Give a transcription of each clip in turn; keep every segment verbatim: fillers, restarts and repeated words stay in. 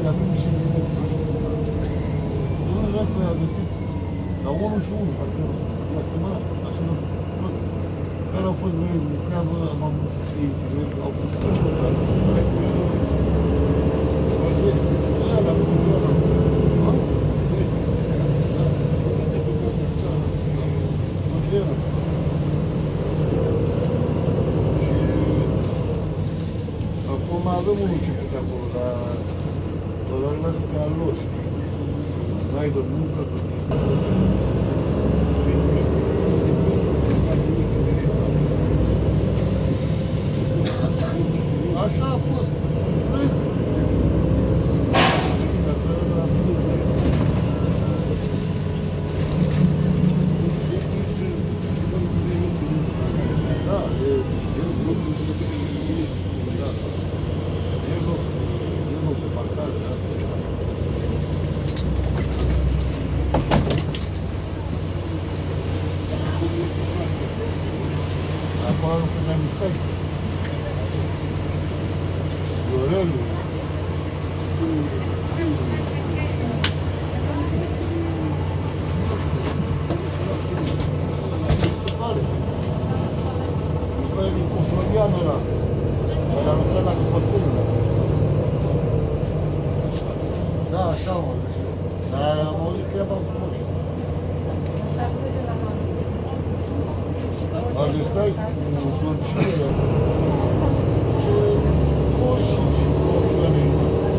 avem și nu dacă a găsit la unu și unu, parcă i-a semănat, așa nu toți. Care au fost băieți de treabă, m-am ei, au fost acum avem un început acolo, dar doar lasă pe al lor, știi? N-ai de muncă, așa a fost. Acolo când ai mișcat. Dorelul. Se pare. Se pare din Cuflorianul ăla. Care a lucrat la căpățânile. Da, așa mă. Dar am auzit că i-a băut moși. Dacă stai cu plăcere, ce moși și probleme.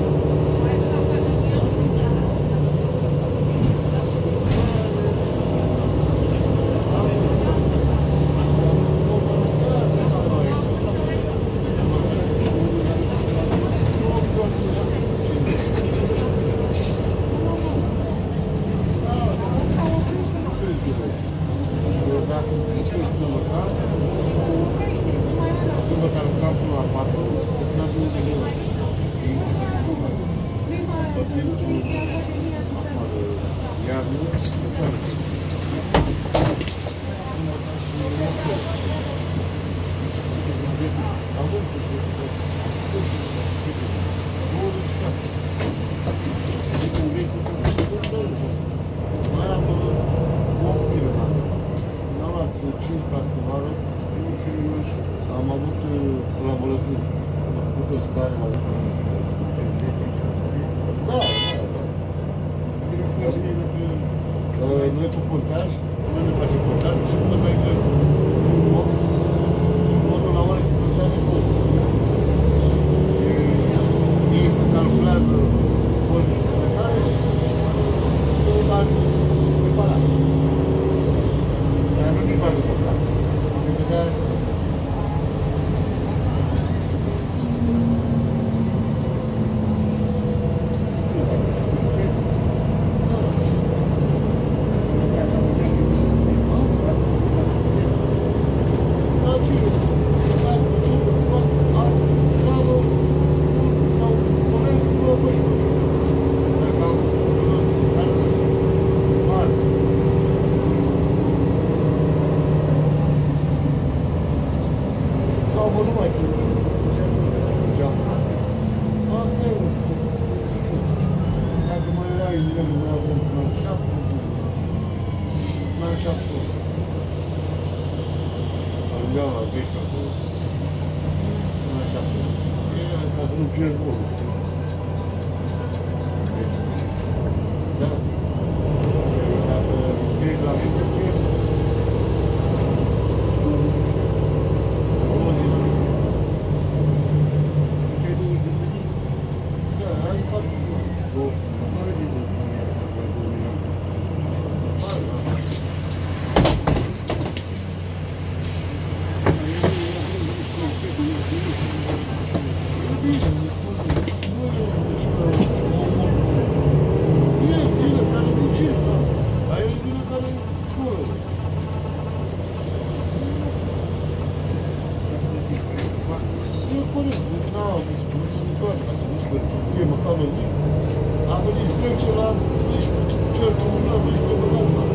Am avut colaboratori, am făcut o stare la da, da. Noi cu pontaj, noi ne facem pontajul și până mai greu. Modul la oare se pontaj de tot. Ei se calculează fondul și plecare și două bani separat. Dar nu din bani de pontaj. Ca să nu pierzi bolul, știi? Da. Dacă fii la mine, pierzi. Da, ai patru două sute. Mare din am venit zece la doisprezece, cel comunal, doisprezece la urmă.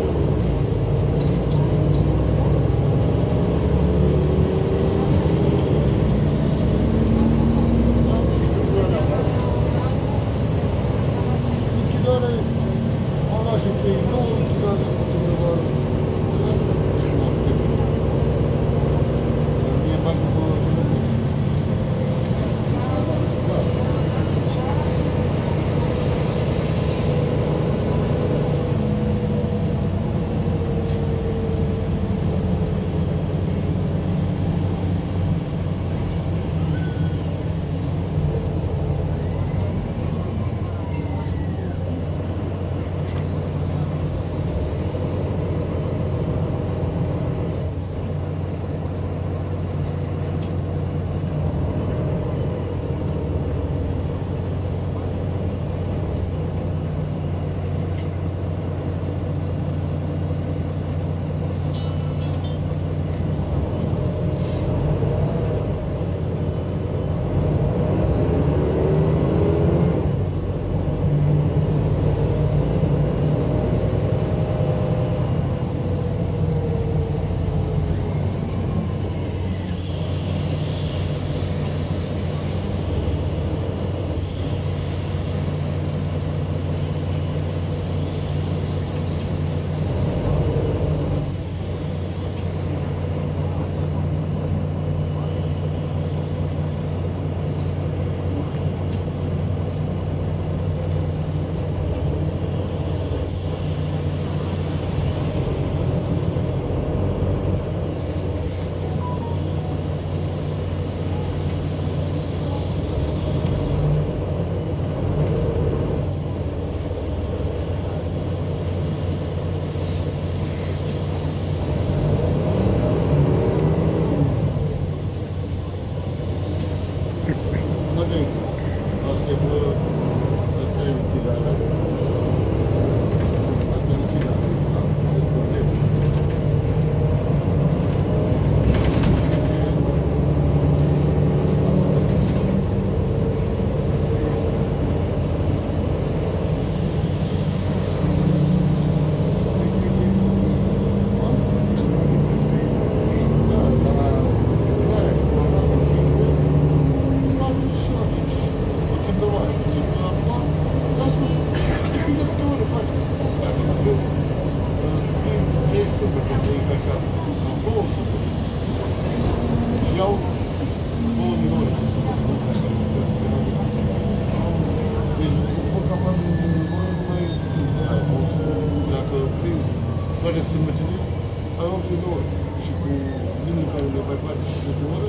mădăi. Asta e bă, asta e utilarea. Asta e utilarea. Toate sâmbătile, ai optzeci de ore. Și cu zilele care le mai faci zece ore,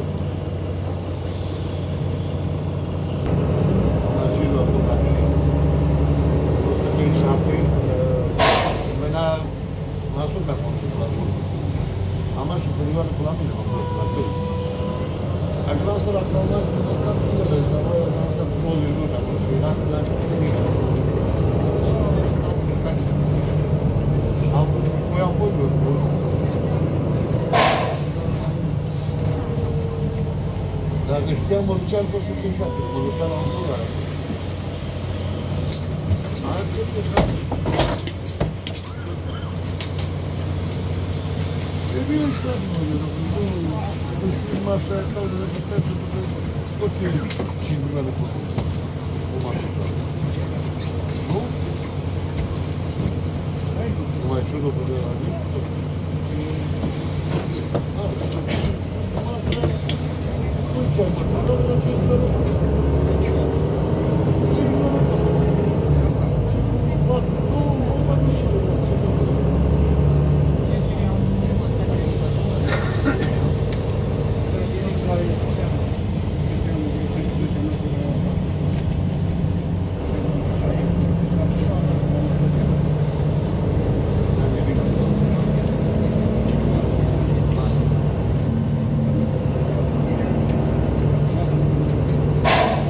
la celul acolo la tine, o să fie șapte, venea, m-a sunat acum, la tot. Am mers o perioadă cu la mine, m-am luat, la tot. Acum să la calma, să la calma, să la calma, am stat cu nouăzeci de minute acolo și era la început de mică. Am am fost eu. Dacă știam, mă duceam pe o sută șapte, mă duceam la Ungaria. Asta e șapte. E bine și la mine, nu știm asta e cauză de puteță, tot e cinci milioane de făcut. Cum așa? Nu? Nu mai știu după de la mine.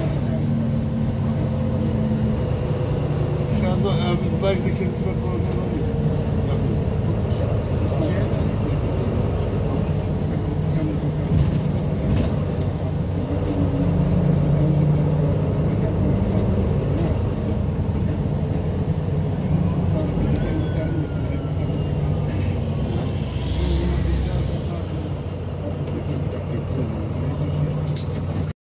Like to